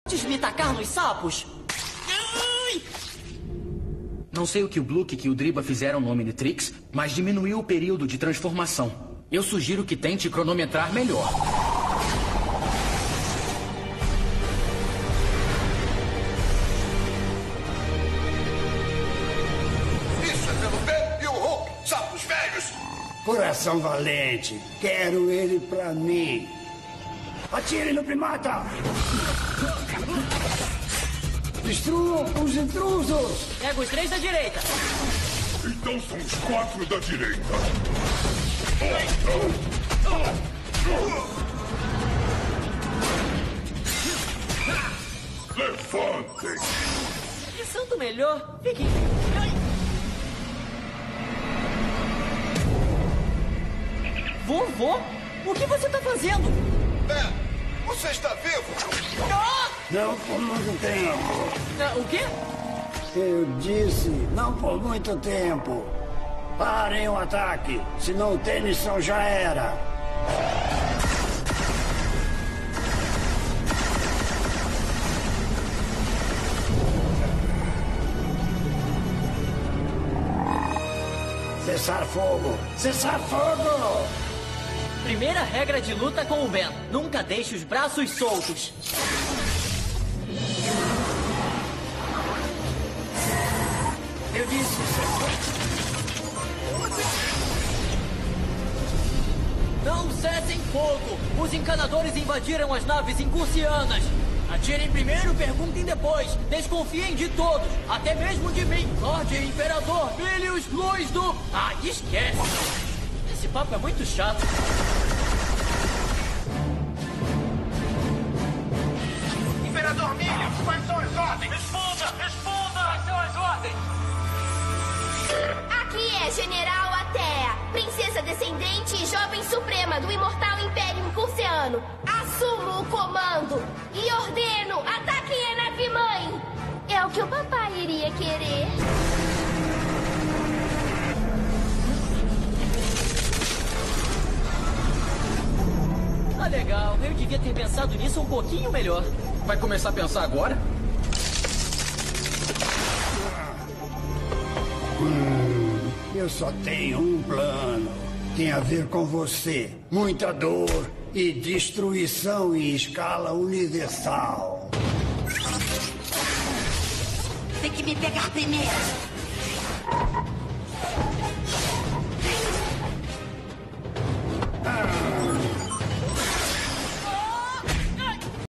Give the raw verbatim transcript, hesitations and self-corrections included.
me tacar nos sapos? Ai! Não sei o que o Bluke e o Driba fizeram no Omnitrix, mas diminuiu o período de transformação. Eu sugiro que tente cronometrar melhor. Isso é pelo Ben e o Hulk, sapos velhos! Coração valente, quero ele pra mim. Atire no primata! Destruam os intrusos! Pega os três da direita. Então são os quatro da direita. Levantem! Pensando melhor, fiquem... Ai. Vovô? O que você tá fazendo? Ben, você está vivo? Ah! Não por muito tempo. Ah, o quê? Eu disse, não por muito tempo. Parem o ataque, senão o Tennyson já era. Cessar fogo! Cessar fogo! Primeira regra de luta com o Ben. Nunca deixe os braços soltos. Eu disse, Não cessem fogo! Os encanadores invadiram as naves incursianas. Atirem primeiro, perguntem depois. Desconfiem de todos, até mesmo de mim. Lorde Imperador, filhos, luz do... Ah, esquece! Esse papo é muito chato. Imperador Milha, quais são as ordens? Responda! Responda! Quais são as ordens? Aqui é General Atea, princesa descendente e jovem suprema do imortal Império Incursiano. Assumo o comando e ordeno, ataquem a nave-mãe. É o que o papai iria querer. Tá legal, eu devia ter pensado nisso um pouquinho melhor. Vai começar a pensar agora? Hum, eu só tenho um plano. Tem a ver com você. Muita dor e destruição em escala universal. Tem que me pegar primeiro.